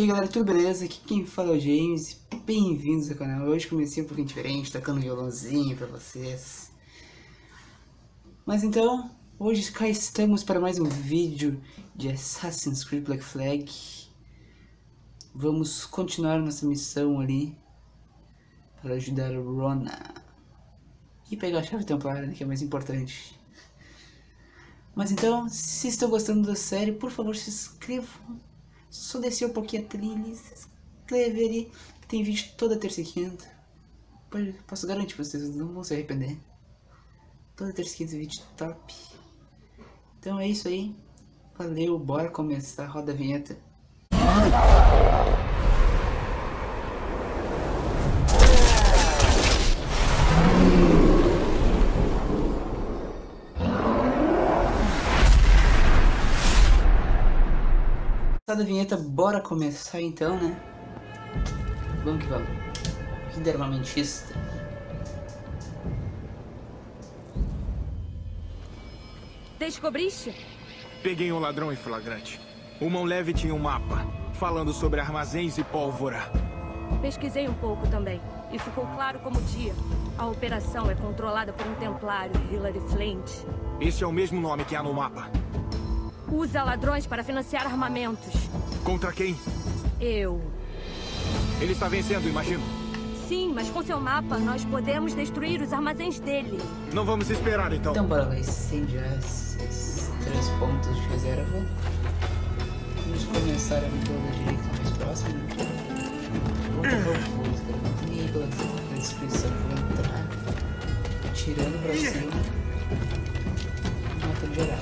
aí galera, tudo beleza? Aqui quem fala é o James, bem-vindos ao canal. Hoje comecei um pouquinho diferente, tocando violãozinho pra vocês. Mas então, hoje cá estamos para mais um vídeo de Assassin's Creed Black Flag. Vamos continuar nossa missão ali para ajudar o Rona e pegar a chave templária, né, que é mais importante. Mas então, se estão gostando da série, por favor se inscrevam. Só descer um pouquinho a trilha, se inscreve ali, tem vídeo toda terça e quinta. Posso garantir vocês, não vão se arrepender. Toda terça e quinta vídeo top. Então é isso aí, valeu, bora começar, roda a vinheta. Da vinheta, bora começar então, né? Vamos que vamos. Vida armamentista. Descobriste? Peguei um ladrão em flagrante. O Mão Leve tinha um mapa falando sobre armazéns e pólvora. Pesquisei um pouco também. E ficou claro como dia. A operação é controlada por um templário, Hilary Flint. Esse é o mesmo nome que há no mapa. Usa ladrões para financiar armamentos. Contra quem? Eu. Ele está vencendo, imagino. Sim, mas com seu mapa nós podemos destruir os armazéns dele. Não vamos esperar, então. Então bora lá, incendiar esses 3 pontos de reserva. Vamos começar a pela direita mais próxima. Vou pegar o fogo, e pela descrição vou entrar atirando pra cima, matando geral.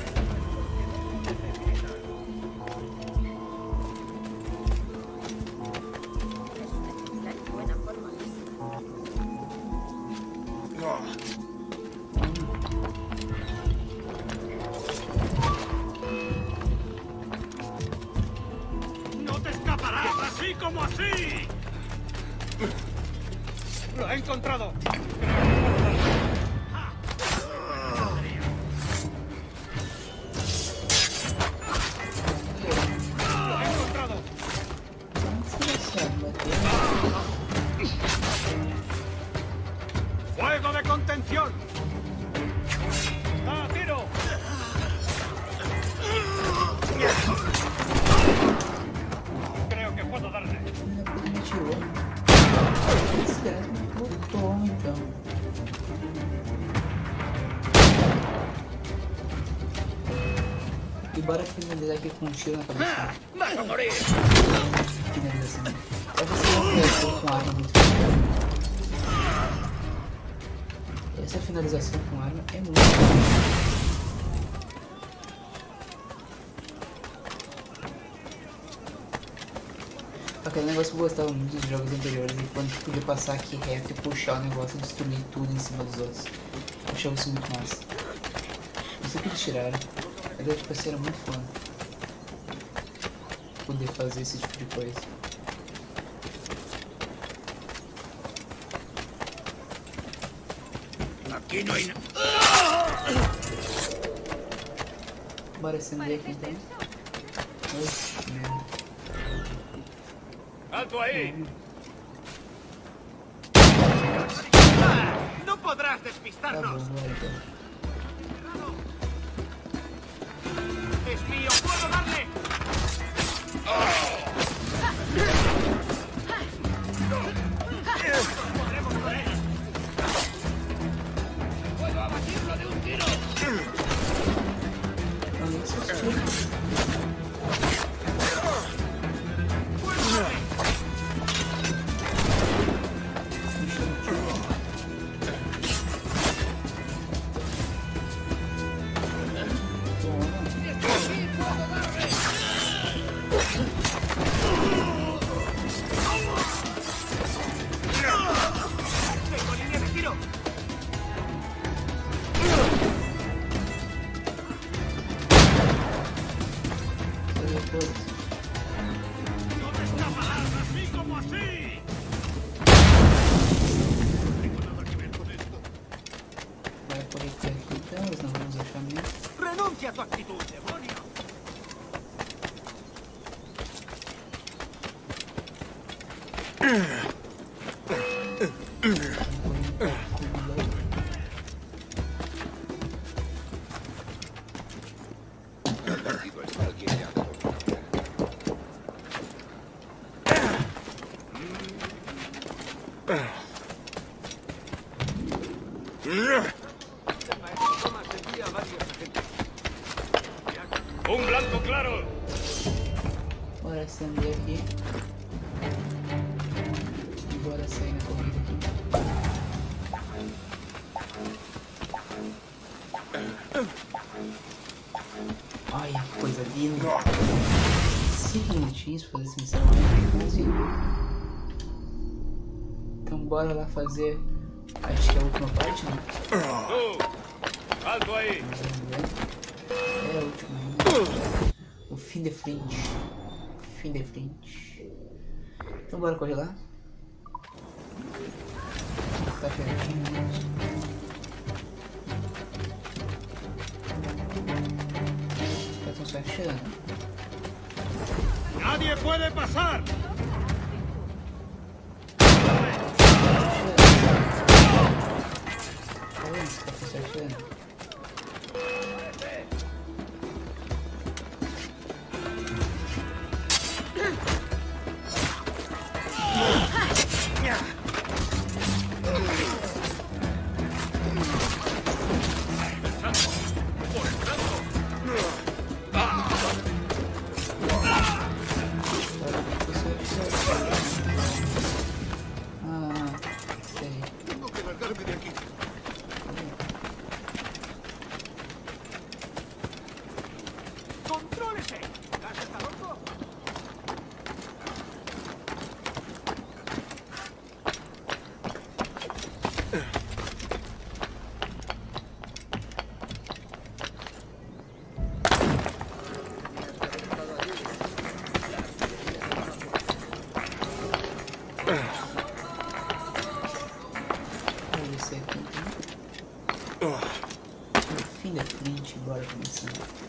¡No te escaparás así como así! ¡Lo he encontrado! ¡Lo he encontrado! ¡Fuego de contención! ¡Ah, tiro! Creo que puedo darle. Me tirou. Esse cara me botou então. E bora finalizar aqui com um tiro na cabeça. ¡Vas a morir! Finalização. É você não reação com arma muito boa. Essa finalização com arma é muito boa. Aquele negócio que eu gostava muito dos jogos anteriores, e quando tu podia passar aqui reto e puxar o negócio e destruir tudo em cima dos outros. Eu achava isso muito massa. Não sei o que eles tiraram, mas tipo assim, era muito fã poder fazer esse tipo de coisa. Aquí no hay nada. Bora acender aqui então. Oxe, merda. ¡Alto ahí! ¡No podrás Tá despistarnos! bom, bora então. ¡Es mío! ¡Puedo darle! ¡Podremos con él! ¡Puedo abatirlo de un tiro! Olha esses tiros. ¡Tengo línea de tiro! ¡No te escaparás así como así! No tengo nada que ver con esto. Vai por aqui então, nós não vamos achar mesmo. ¡Renuncia a tu actitud, demonio! Blanco claro. Bora acender aqui. E bora sair na corrida aqui. Olha que coisa linda. 5 minutinhos pra fazer essa missão. Então bora lá fazer. Acho que é a última parte, né? Alto aí. É a última. O fim de frente. Fim de frente. Então bora correr lá. Tá pertinho. Já estão se achando. Nadie puede pasar. Fim da frente, bora começar.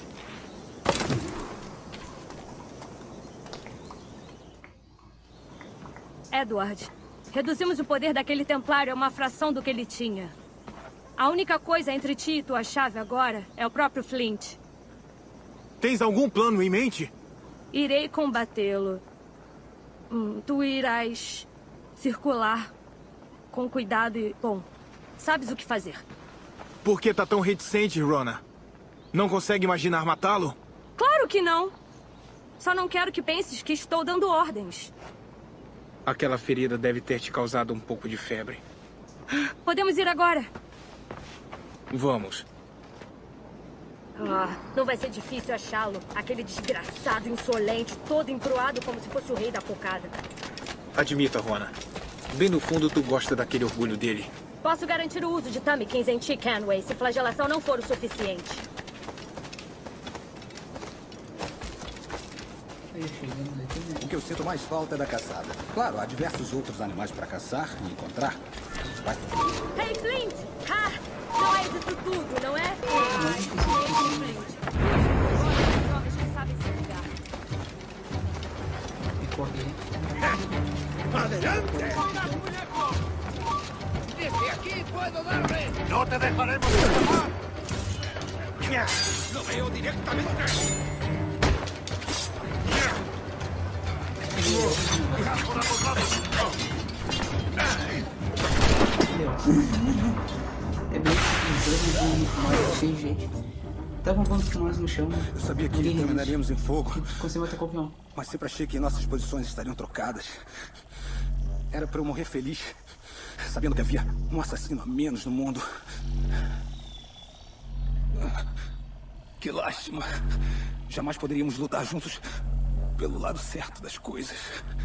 Edward, reduzimos o poder daquele templário a uma fração do que ele tinha. A única coisa entre ti e tua chave agora é o próprio Flint. Tens algum plano em mente? Irei combatê-lo. Tu irás circular com cuidado e... Bom, sabes o que fazer. Por que tá tão reticente, Rona? Não consegue imaginar matá-lo? Claro que não. Só não quero que penses que estou dando ordens. Aquela ferida deve ter te causado um pouco de febre. Podemos ir agora. Vamos. Não vai ser difícil achá-lo. Aquele desgraçado, insolente, todo emproado como se fosse o rei da cocada. Admita, Rona. Bem no fundo, tu gosta daquele orgulho dele. Posso garantir o uso de Tamikins em ti, Kenway, se flagelação não for o suficiente. O que eu sinto mais falta é da caçada. Claro, há diversos outros animais para caçar e encontrar. Mas... Hey, Flint! Não é disso tudo, não é? Flint. Os jovens que sabem se ligar. E correr. ¡Adelante! ¡Desde aquí puedo darle! ¡No te dejaremos escapar! ¡Lo veo directamente! ¡Cuidado a los lados! É bem simples, sem jeito. Tava com pontos nós no chão. Eu sabia que terminaríamos em fogo. Conseguimos matar qualquer um. Mas sempre achei que nossas posições estariam trocadas. Era para eu morrer feliz, sabendo que havia um assassino a menos no mundo. Que lástima. Jamais poderíamos lutar juntos pelo lado certo das coisas.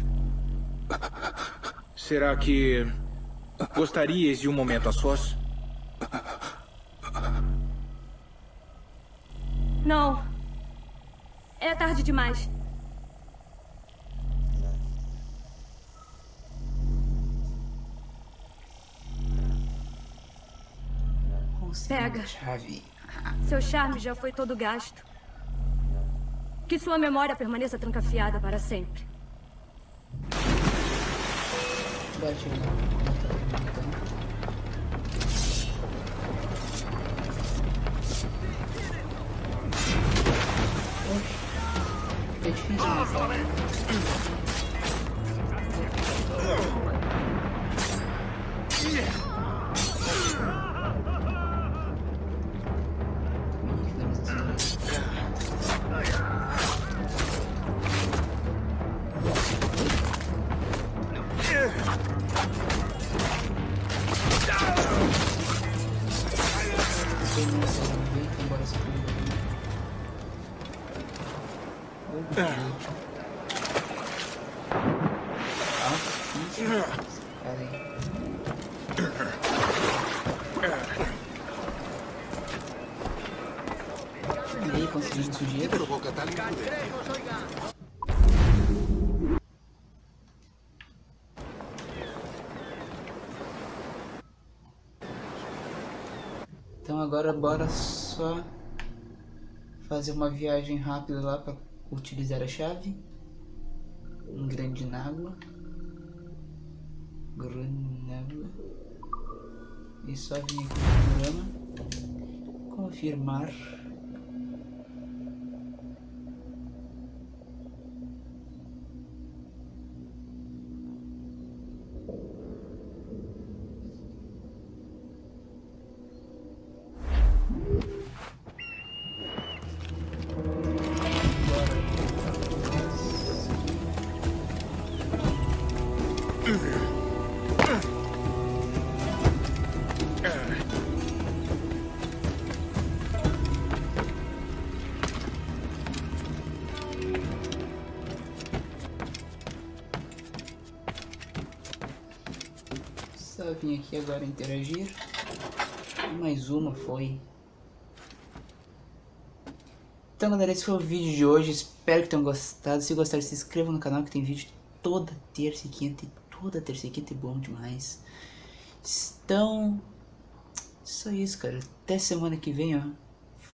Será que gostarias de um momento a sós? Não. É tarde demais. Pega. Chave. Seu charme já foi todo gasto. Que sua memória permaneça trancafiada para sempre. Bora chegar. É difícil, Tem uma série de vento, embora se tudo e aí, conseguindo sujeira. Então agora bora só fazer uma viagem rápida lá para utilizar a chave. Um grande nágua. E só vir aqui no programa. Confirmar. Só vim aqui agora interagir. Mais uma foi. Então galera, esse foi o vídeo de hoje. Espero que tenham gostado. Se gostaram, se inscrevam no canal que tem vídeo toda terça e quinta. E toda terça e quinta é bom demais. Então, só isso, cara. Até semana que vem, ó.